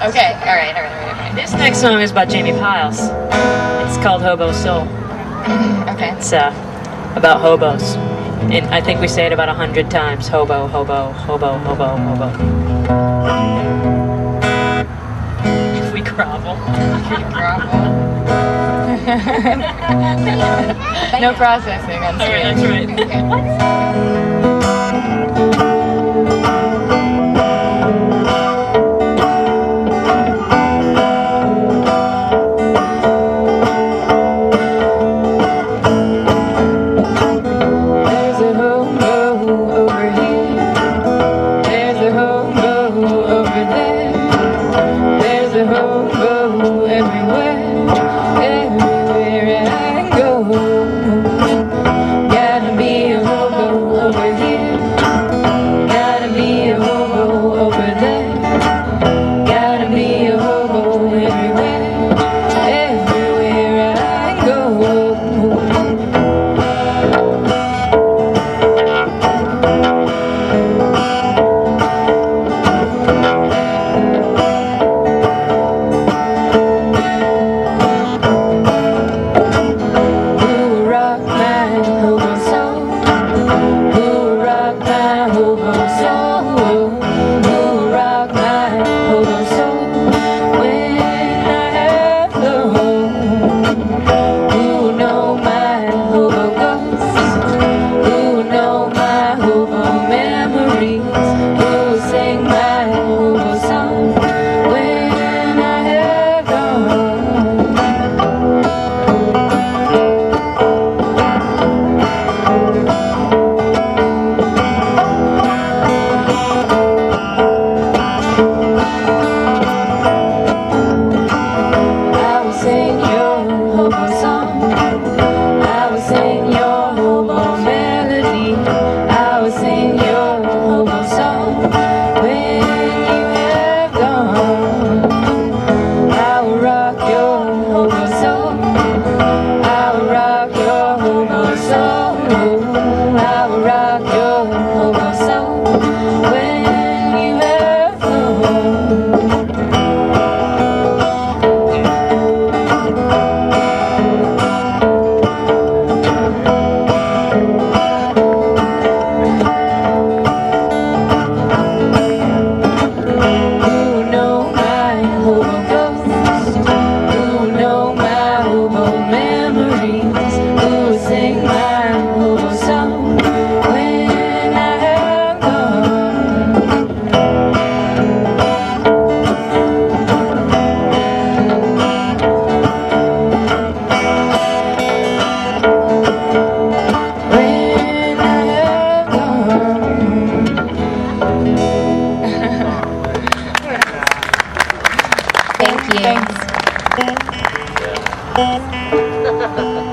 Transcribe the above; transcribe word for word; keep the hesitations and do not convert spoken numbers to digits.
Okay, all right, all right, all right, all right. This next song is by Jamie Piles. It's called Hobo Soul. Okay. It's uh, about hobos. And I think we say it about a hundred times. Hobo, hobo, hobo, hobo, hobo. We grovel. No processing on Alright, that's right. There's a hobo over here. There's a hobo over there. There's a hobo everywhere. Everywhere I go. Gotta be a hobo over here. Gotta be a hobo over there. Gotta be a hobo everywhere. Everywhere I go. Thank you. Thanks.